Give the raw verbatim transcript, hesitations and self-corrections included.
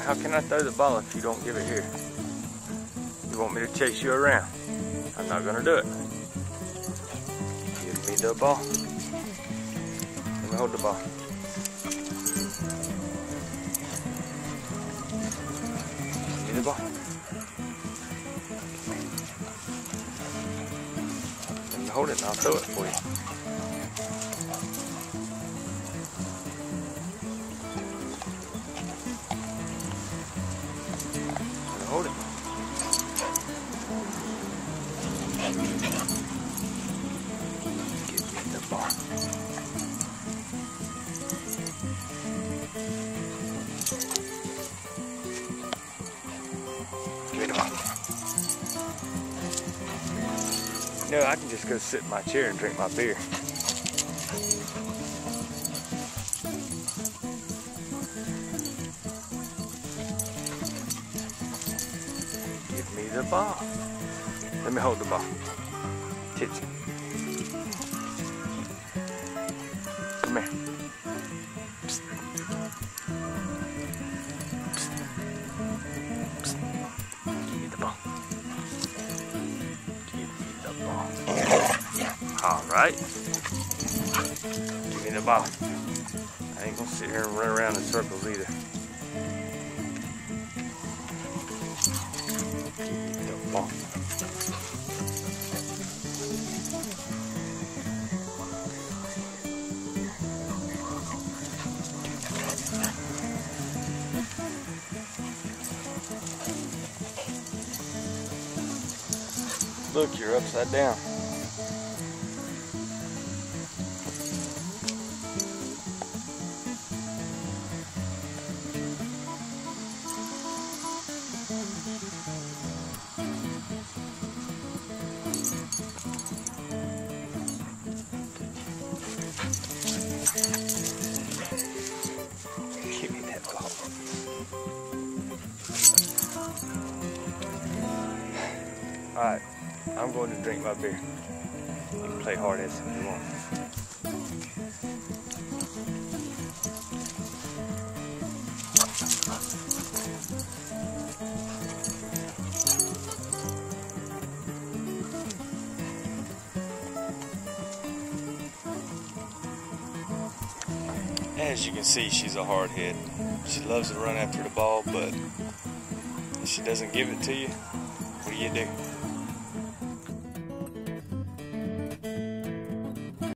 how can I throw the ball if you don't give it here? You want me to chase you around? I'm not gonna do it. Give me the ball. Let me hold the ball. Give me the ball. Let me hold it and I'll throw it for you. Hold it. Give me the ball. Give me the ball. No, I can just go sit in my chair and drink my beer. Give me the ball. Let me hold the ball. Tipsy. Come here. Psst. Psst. Psst. Give me the ball. Give me the ball. All right. Give me the ball. I ain't gonna sit here and run around in circles either. The ball. Look, you're upside down. Give me that ball. Alright, I'm going to drink my beer. You can play hard ass if you want. As you can see, she's a hard head. She loves to run after the ball, but if she doesn't give it to you, what do you do?